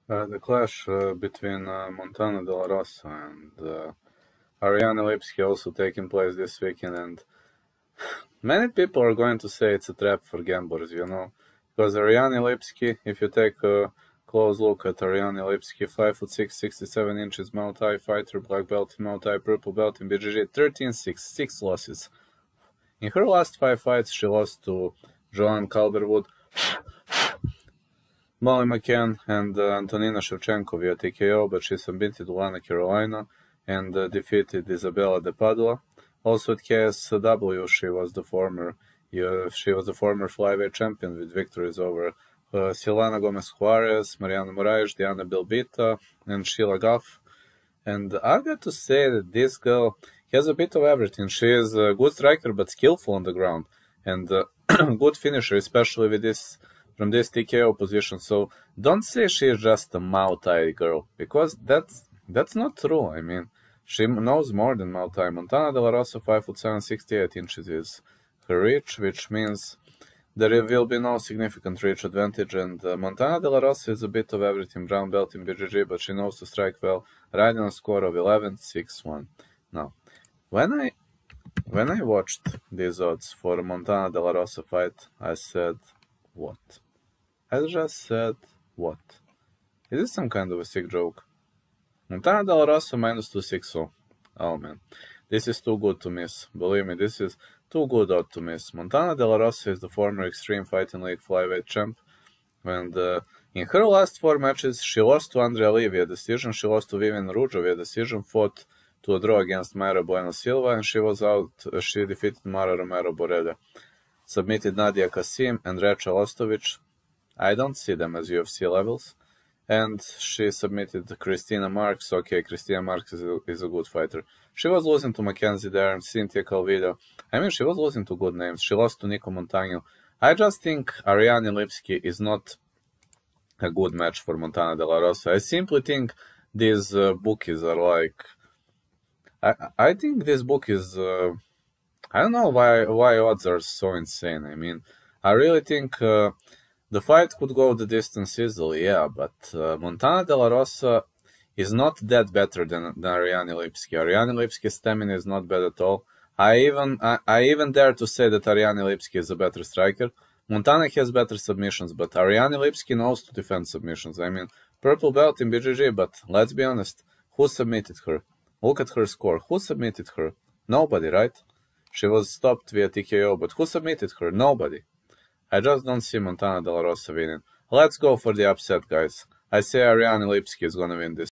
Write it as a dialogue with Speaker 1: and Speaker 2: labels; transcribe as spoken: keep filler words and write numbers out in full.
Speaker 1: Uh, the clash uh, between uh, Montana De La Rosa and uh, Ariane Lipski also taking place this weekend, and many people are going to say it's a trap for gamblers, you know, because Ariane Lipski, if you take a close look at Ariane Lipski, five foot six, sixty-seven inches, Muay Thai fighter, black belt in Muay Thai, purple belt in B J J, thirteen six, six losses. In her last five fights, she lost to Joanne Calderwood, Molly McCann, and uh, Antonina Shevchenko via T K O, but she submitted Lana Carolina and uh, defeated Isabella De Padua. Also at K S W, she was the former uh, she was the former flyweight champion with victories over uh, Silvana Gomez Juarez, Mariana Moraes, Diana Belbita, and Sheila Goff. And I've got to say that this girl has a bit of everything. She is a good striker, but skillful on the ground, and uh, good finisher, especially with this from this T K O position. So don't say she is just a Muay Thai girl, because that's that's not true. I mean, she knows more than Muay Thai. Montana De La Rosa, five foot seven, sixty-eight inches is her reach, which means there will be no significant reach advantage. And uh, Montana De La Rosa is a bit of everything, brown belt in B J J, but she knows to strike well, riding a score of eleven six one. Now, when I when I watched these odds for a Montana De La Rosa fight, I said, what? I just said, what? Is this some kind of a sick joke? Montana De La Rosa minus two sixty. Oh man, this is too good to miss. Believe me, this is too good odd to miss. Montana De La Rosa is the former Extreme Fighting League flyweight champ, and uh, in her last four matches, she lost to Andrea Lee via decision, she lost to Vivian Rujo via decision, fought to a draw against Mayra Bueno Silva, and she was out. Uh, she defeated Mara Romero Borella, submitted Nadia Kasim and Recha Ostovic. I don't see them as U F C levels. And she submitted Christina Marks. Okay, Christina Marks is a, is a good fighter. She was losing to Mackenzie Dern, Cynthia Calvillo. I mean, she was losing to good names. She lost to Nico Montano. I just think Ariane Lipski is not a good match for Montana De La Rosa. I simply think these uh, bookies are like... I, I think this book is... Uh, I don't know why, why odds are so insane. I mean, I really think... Uh, The fight could go the distance easily, yeah, but uh, Montana De La Rosa is not that better than, than Ariane Lipski. Ariane Lipski's stamina is not bad at all. I even I, I even dare to say that Ariane Lipski is a better striker. Montana has better submissions, but Ariane Lipski knows to defend submissions. I mean, purple belt in B J J, but let's be honest, who submitted her? Look at her score. Who submitted her? Nobody, right? She was stopped via T K O, but who submitted her? Nobody. I just don't see Montana De La Rosa winning. Let's go for the upset, guys. I say Ariane Lipski is gonna win this.